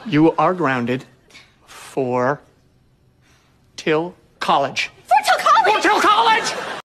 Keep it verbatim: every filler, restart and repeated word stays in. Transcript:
You are grounded for till college. For till college? For till college!